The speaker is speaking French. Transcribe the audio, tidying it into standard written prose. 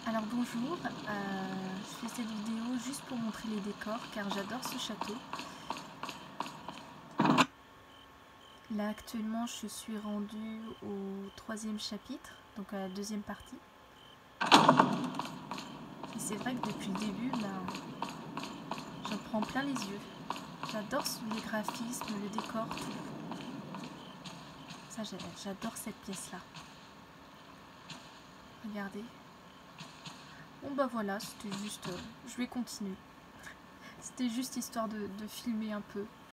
Alors bonjour, je fais cette vidéo juste pour montrer les décors car j'adore ce château. Là actuellement je suis rendue au 3e chapitre, donc à la 2e partie. Et c'est vrai que depuis le début, j'en prends plein les yeux. J'adore les graphismes, le décor, tout. Ça j'adore cette pièce là. Regardez. Bon bah voilà, c'était juste, je vais continuer. C'était juste histoire de filmer un peu.